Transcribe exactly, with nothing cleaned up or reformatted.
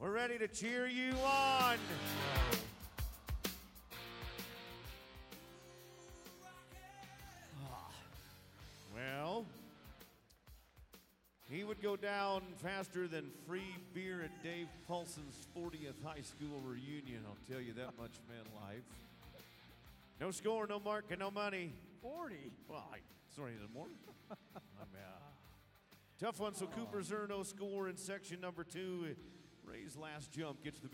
We're ready to cheer you on. Well, he would go down faster than free beer at Dave Paulson's fortieth high school reunion. I'll tell you that much, man, live. No score, no mark, and no money. forty. Well, I, sorry, the more. I'm out. Tough one, so Cooper Zerno score in section number two. Ray's last jump gets the